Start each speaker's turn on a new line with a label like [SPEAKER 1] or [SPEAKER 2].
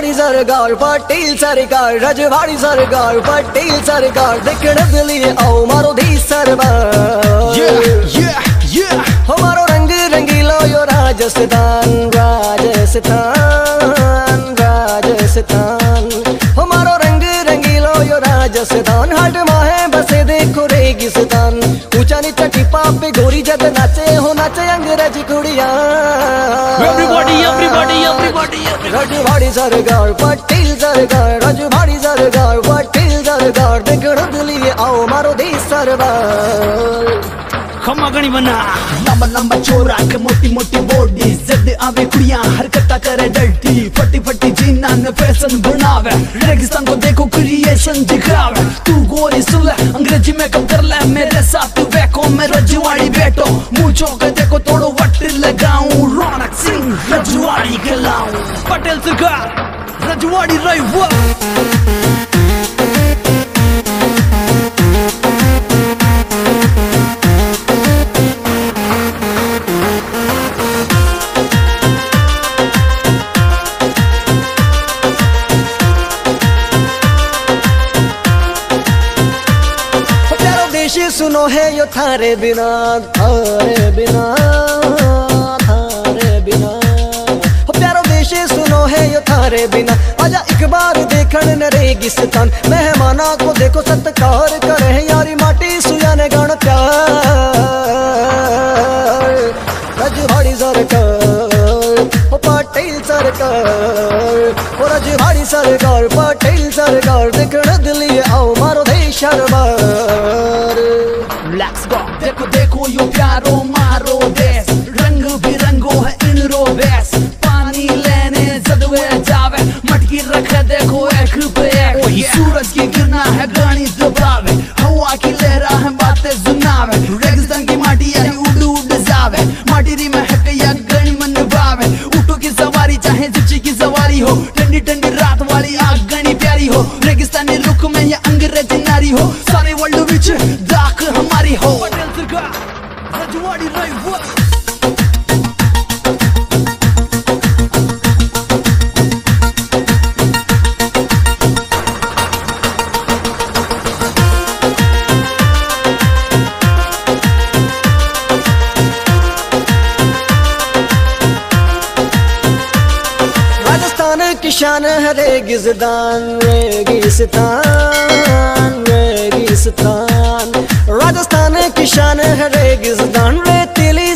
[SPEAKER 1] रजवाड़ी सरकार पटेल सरकार, रजवाड़ी सरकार पटेल सरकार, देखने के लिए आओ मारो धी सरकार। हमारो रंग रंगीलो यो राजस्थान, राजस्थान राजस्थान, हमारो रंग रंगीलो यो राजस्थान। हट माहे बसे देखो रेगिस्तान, ऊंचा नीचा टिपा पे गोरी जब नाचे हो, नाचे अंग्रेजी कुड़िया।
[SPEAKER 2] Everybody, everybody, everybody, everybody.
[SPEAKER 1] रजवाड़ी सरकार पटेल सरकार, रजवाड़ी सरकार पटेल सरकार, देखने के लिए आओ मारो देश सरकार।
[SPEAKER 2] खम्मा गणी बना
[SPEAKER 3] लंबा लंबा चोरा के मोटी मोटी बॉडी, जद आवे कुड़ियां हरकता करे डर्टी, फटी फटी जीना ने फैशन बनावे, रेगिस्तान को देखो क्रिएशन दिखावे। तू गोरी सुन ले अंग्रेजी में कब कर ले, मेरे साथ तू बैको मैं रजवाड़ी बैठो, मुझो के देखो तोड़ो वट लगाऊं, रौनक सिंह रजवाड़ी खिलाऊं।
[SPEAKER 2] पटेल सरकार रजवाड़ी रही
[SPEAKER 1] सुनो है यो थारे बिना, थारे बिना, थारे बिना, प्यारो देश सुनो है यो थारे बिना। आजा एक बार देखन न रेगिस्तान, मेहमाना को देखो सत्कार करे यारी माटी सुयाने गण प्यार। रजवाड़ी सरकार पटेल सरकार, रजवाड़ी सरकार पटेल सरकार, देखने दिल्ली आओ मारो देश सरकार।
[SPEAKER 3] Let's go। देखो देखो यो प्यारो मारो देश, रंग बिरंगो है इन रोबेस, पानी लेने जदवे जावे, मटकी रखे देखो एक पे एक, सूरज की गिरना है गानी दबावे, हवा की लहरा है बातें सुनावे, रेगिस्तान की माटी है उड़ उड़ जावे, माटी री में है या गणी मन बावे, ऊँटों की सवारी चाहे जिप्सी की सवारी हो, ठंडी ठंडी रात वाली आग गणी प्यारी हो, रेगिस्तानी रुख में या अंग्रेजी नारी हो, सारे वर्ल्ड विच दाख हमारी हो।
[SPEAKER 2] पटेल सरकार रजवाड़ी रही
[SPEAKER 1] किसान है रेगिस्तान, रेगिस्तान रेगिस्तान, राजस्थान किसान है रेगिस्तान, रेतीली